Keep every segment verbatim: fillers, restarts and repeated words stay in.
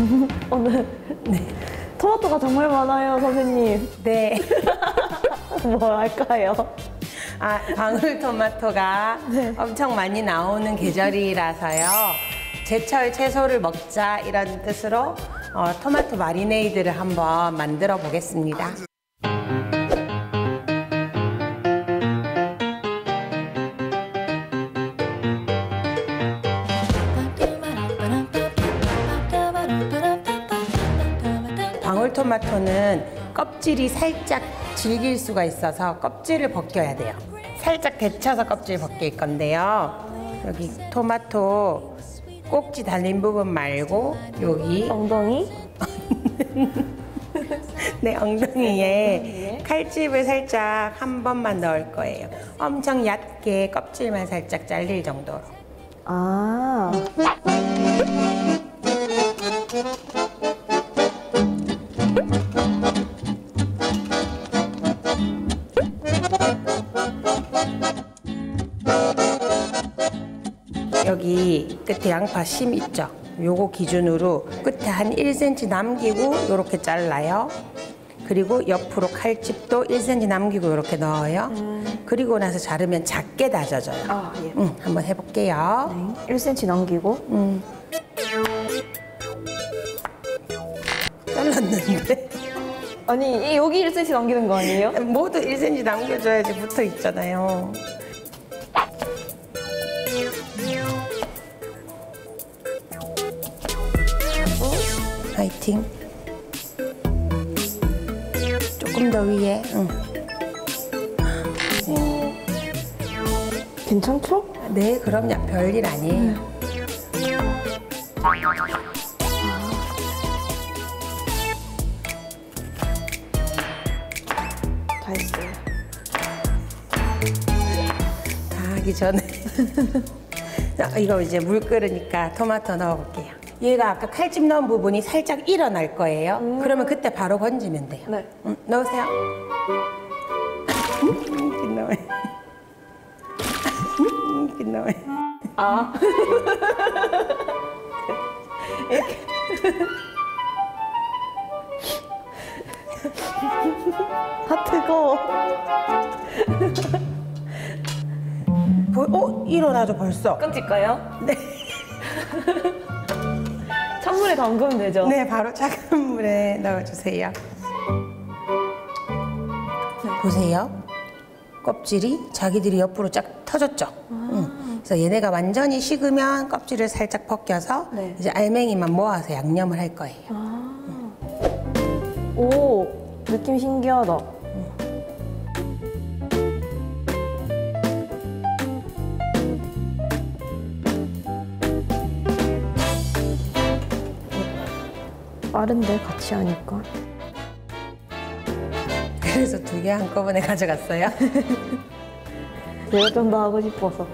오늘 네. 토마토가 정말 많아요, 선생님. 네. 뭐 할까요? 아, 방울토마토가 네. 엄청 많이 나오는 계절이라서요. 제철 채소를 먹자 이런 뜻으로 어, 토마토 마리네이드를 한번 만들어 보겠습니다. 방울토마토는 껍질이 살짝 질길 수가 있어서 껍질을 벗겨야 돼요. 살짝 데쳐서 껍질 벗길 건데요. 여기 토마토 꼭지 달린 부분 말고 여기 엉덩이? 네, 엉덩이에 칼집을 살짝 한 번만 넣을 거예요. 엄청 얕게 껍질만 살짝 잘릴 정도로. 아. 여기 끝에 양파 심 있죠? 요거 기준으로 끝에 한 일 센티미터 남기고 이렇게 잘라요. 그리고 옆으로 칼집도 일 센티미터 남기고 이렇게 넣어요. 음. 그리고 나서 자르면 작게 다져져요. 아, 예. 응, 한번 해볼게요. 네. 일 센티미터 남기고. 음. 잘랐는데? 아니, 여기 일 센티미터 남기는 거 아니에요? 모두 일 센티미터 남겨줘야지 붙어 있잖아요. 화이팅. 조금 더 위에. 응. 네. 괜찮죠? 네, 그럼요. 별일 아니에요. 음. 다 했어요. 다 하기 전에. 자, 이거 이제 물 끓으니까 토마토 넣어볼게요. 얘가 아까 칼집 넣은 부분이 살짝 일어날 거예요. 음. 그러면 그때 바로 건지면 돼요. 네. 음, 넣으세요. 이렇게 넣어요. 이렇게 넣어요. 아. 이렇게. 아, 뜨거워. 어? 일어나죠, 벌써. 끈질까요? 네. 찬물에 담그면 되죠? 네, 바로 차가운 물에 넣어주세요. 네. 보세요. 껍질이 자기들이 옆으로 쫙 터졌죠? 아. 응. 그래서 얘네가 완전히 식으면 껍질을 살짝 벗겨서 네. 이제 알맹이만 모아서 양념을 할 거예요. 아. 응. 오, 느낌 신기하다. 응. 빠른데 같이 하니까. 그래서 두 개 한꺼번에 가져갔어요? 내가 좀 더 하고 싶어서.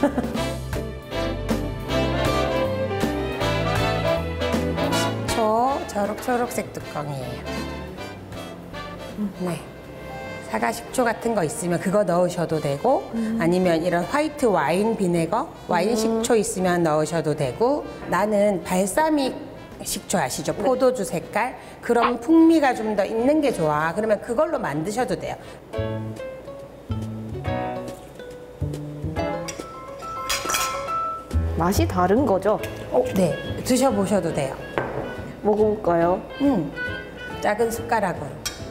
십 초 초록초록색 뚜껑이에요. 네. 사과 식초 같은 거 있으면 그거 넣으셔도 되고 음. 아니면 이런 화이트 와인 비네거, 와인 음. 식초 있으면 넣으셔도 되고 나는 발사믹 식초 아시죠? 네. 포도주 색깔? 그런 풍미가 좀 더 있는 게 좋아. 그러면 그걸로 만드셔도 돼요. 맛이 다른 거죠? 어, 네. 드셔보셔도 돼요. 먹어볼까요? 음, 작은 숟가락으로.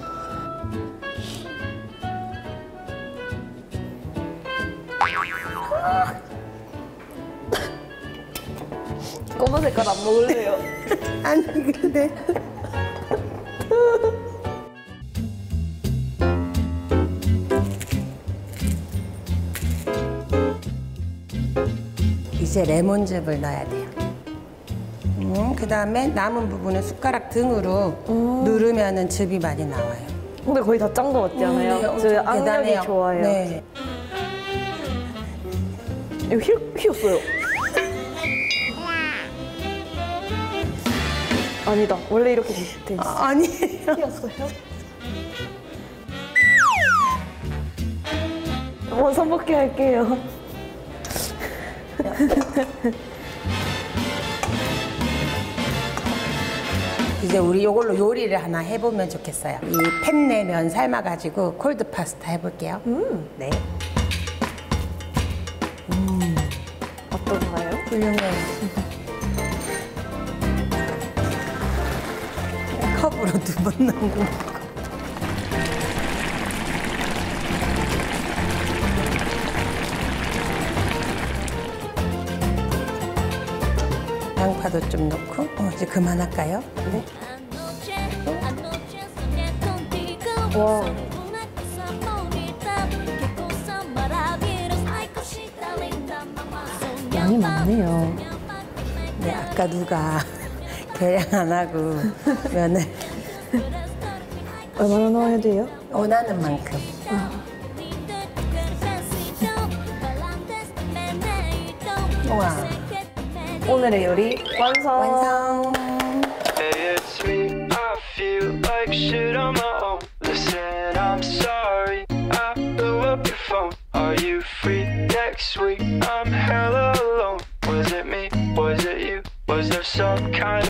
검은 색깔 안 먹을래요. 아니, 근데. 이제 레몬즙을 넣어야 돼요. 음, 그 다음에 남은 부분은 숟가락 등으로 음. 누르면은 즙이 많이 나와요. 근데 거의 다 짠 거 같지 않아요? 음, 네, 저 악력이 대단해요. 좋아요. 네. 이거 휘, 휘었어요. 아니다. 원래 이렇게 돼 있어. 아, 아니에요. 휘었어요? 원 선복해 할게요. 이제 우리 이걸로 요리를 하나 해보면 좋겠어요. 이 펜네면 삶아가지고 콜드 파스타 해볼게요. 음. 네. 어떤가요? 훌륭해요. 컵으로 두 번 넣고. 양파도 좀 넣고. 어, 이제 그만할까요? 네. 와. 양이 많네요. 네, 아까 누가 계량 안 하고 면을 얼마나 넣어야 돼요? 원하는 만큼. 우와, 오늘의 요리 완성. 완성. Hey, it's me. I feel like shit on my own. Listen, I'm sorry. I blew up your phone. Are you free next week? I'm hella alone. Was it me? Was it you? Was there some kind